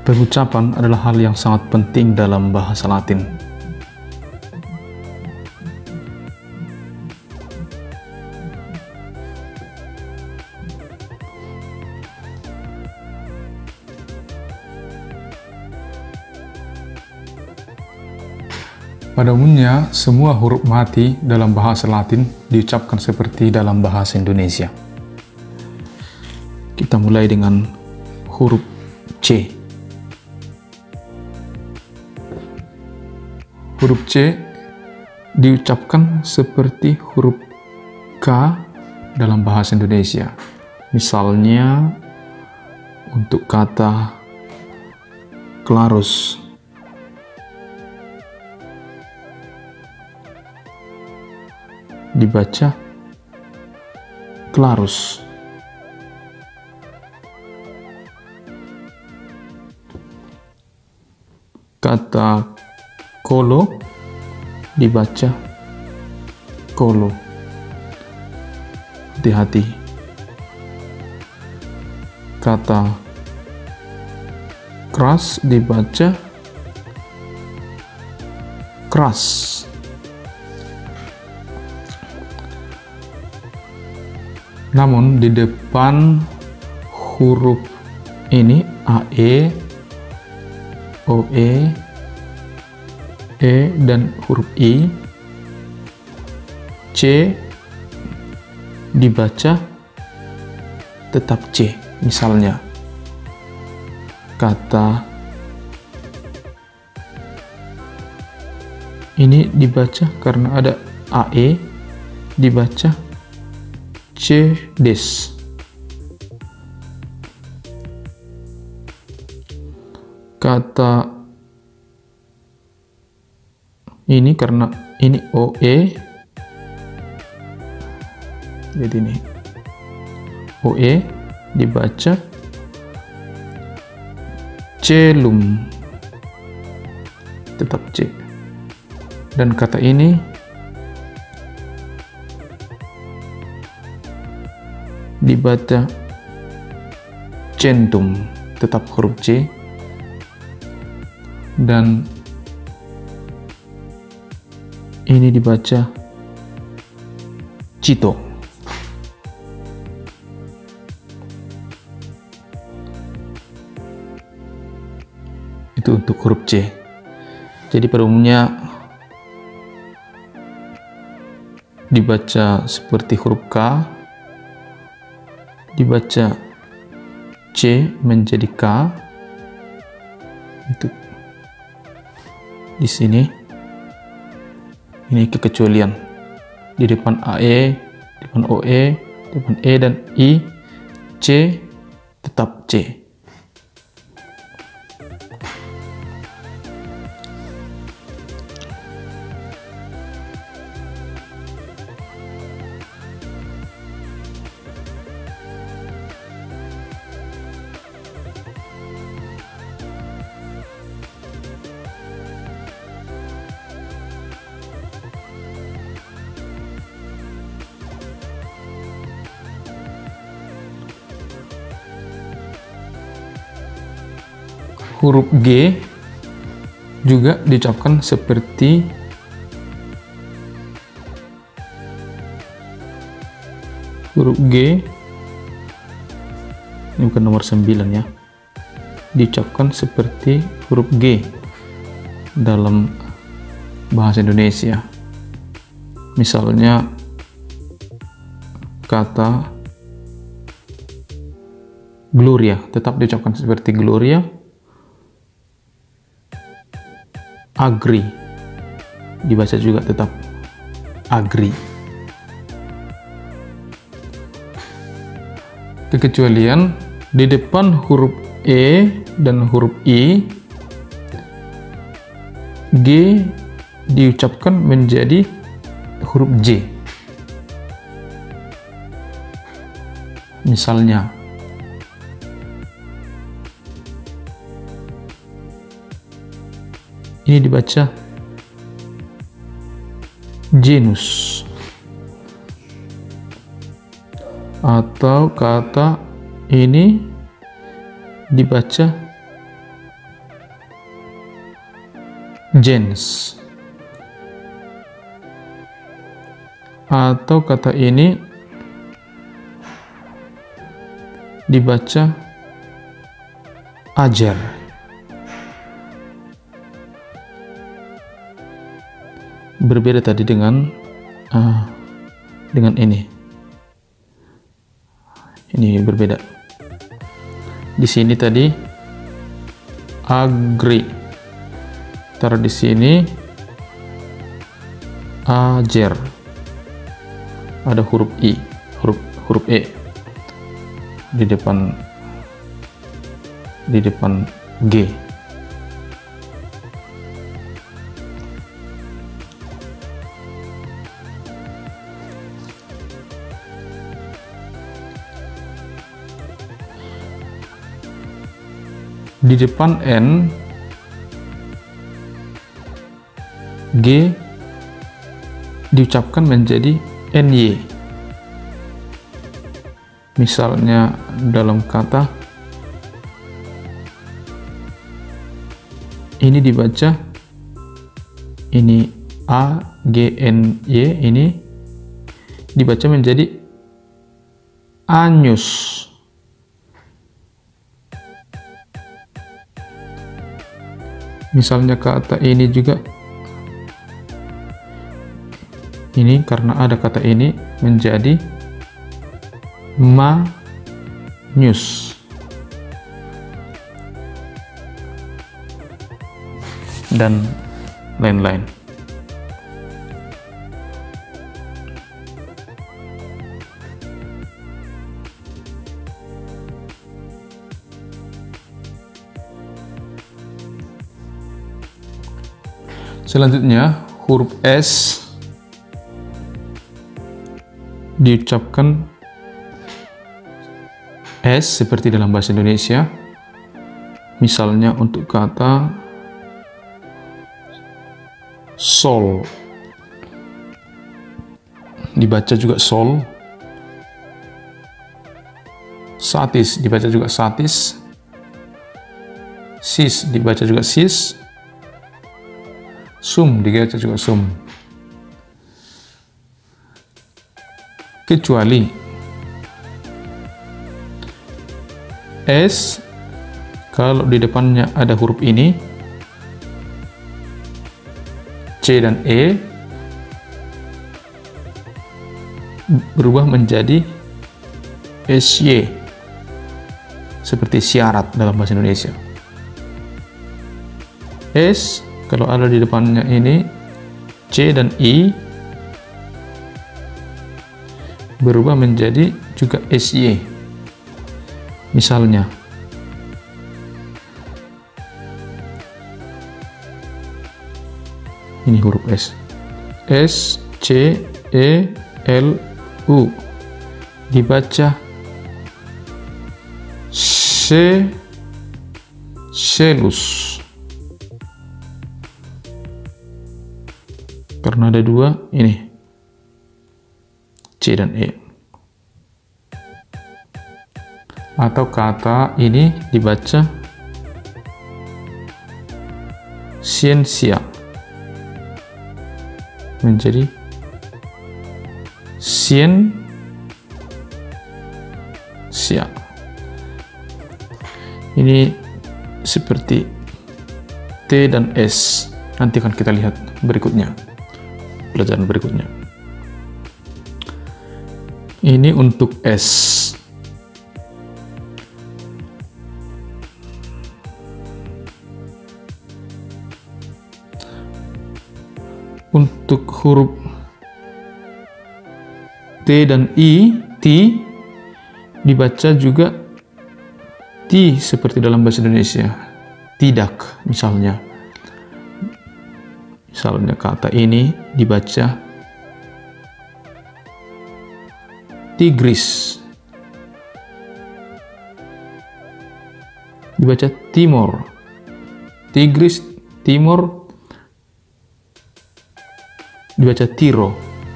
Pengucapan adalah hal yang sangat penting dalam bahasa Latin. Pada umumnya, semua huruf mati dalam bahasa Latin diucapkan seperti dalam bahasa Indonesia. Kita mulai dengan huruf C. Huruf C diucapkan seperti huruf K dalam bahasa Indonesia. Misalnya untuk kata Klarus. Dibaca Klarus. Kata Kolo dibaca Kolo. Hati-hati. Kata keras dibaca keras. Namun di depan huruf ini AE, OE, E dan huruf I, C dibaca tetap C. Misalnya kata ini dibaca karena ada AE, dibaca C des. Kata ini karena ini OE, jadi ini OE dibaca celum, tetap C. Dan kata ini dibaca centum, tetap huruf C. Dan ini dibaca cito. Itu untuk huruf C. Jadi pada umumnya dibaca seperti huruf K, dibaca C menjadi K. Itu di sini. Ini kekecualian. Di depan AE, di depan OE, di depan E dan I, C tetap C. Huruf G juga diucapkan seperti huruf G. Ini bukan nomor 9 ya. Diucapkan seperti huruf G dalam bahasa Indonesia. Misalnya kata Gloria tetap diucapkan seperti Gloria. Agri dibaca juga tetap agri. Kekecualian di depan huruf E dan huruf I, G diucapkan menjadi huruf J. Misalnya ini dibaca genus, atau kata ini dibaca gens. Atau kata ini dibaca ajar. Berbeda tadi dengan ini. Ini berbeda. Di sini tadi agri. Taruh di sini ajar. Ada huruf i, huruf e di depan g. Di depan n, g diucapkan menjadi ny. Misalnya dalam kata ini dibaca ini a g n y, ini dibaca menjadi anyus. Misalnya kata ini juga, ini karena ada kata ini menjadi manyus. Dan lain-lain. Selanjutnya huruf S diucapkan S seperti dalam bahasa Indonesia. Misalnya untuk kata sol, dibaca juga sol. Satis dibaca juga satis. Sis dibaca juga sis. Sum dibaca juga sum. Kecuali S, kalau di depannya ada huruf ini C dan E, berubah menjadi SY, seperti syarat dalam bahasa Indonesia. S kalau ada di depannya ini C dan I, berubah menjadi juga SY. Misalnya ini huruf S, S C E L U, dibaca selus. Karena ada dua ini C dan E. Atau kata ini dibaca siensia, menjadi siensia. Ini seperti T dan S. Nanti akan kita lihat berikutnya, pelajaran berikutnya. Ini untuk S. Untuk huruf T dan I, T, dibaca juga T seperti dalam bahasa Indonesia. Tidak, misalnya. Misalnya kata ini dibaca tigris, dibaca timor. Tigris, timor, dibaca tiro.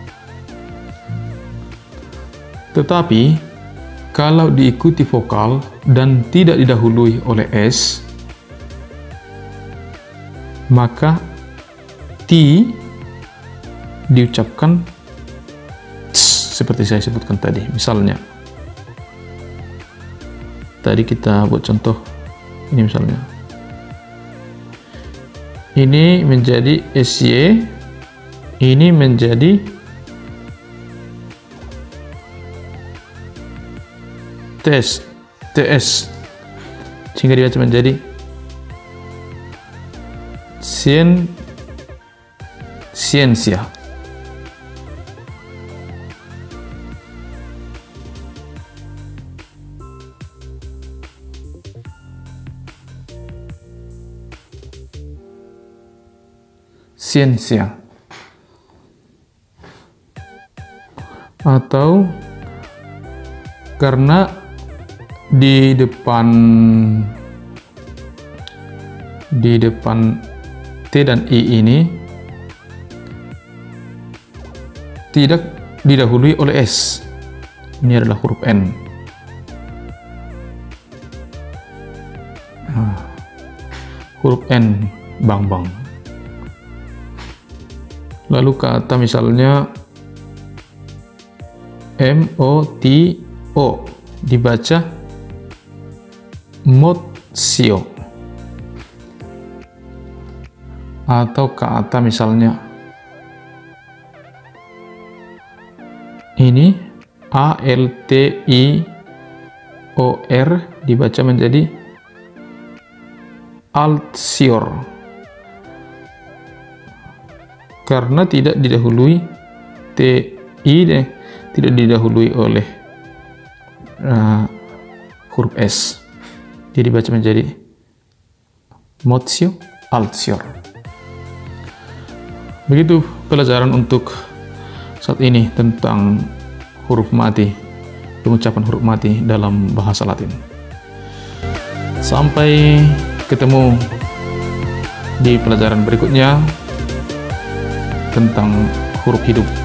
Tetapi kalau diikuti vokal dan tidak didahului oleh S, maka T diucapkan seperti saya sebutkan tadi. Misalnya tadi kita buat contoh ini, misalnya ini menjadi SY, ini menjadi TS, sehingga dibaca menjadi ciencia. Ciencia. Atau karena di depan T dan I ini tidak didahului oleh S. Ini adalah huruf N. Huruf N, bang. Lalu kata misalnya MOTO dibaca mozio. Atau kata misalnya ini ALTIOR dibaca menjadi Altsior, karena tidak didahului TI, tidak didahului oleh huruf S, jadi dibaca menjadi mozio, Altsior. Begitu pelajaran untuk saat ini tentang huruf mati, pengucapan huruf mati dalam bahasa Latin. Sampai ketemu di pelajaran berikutnya tentang huruf hidup.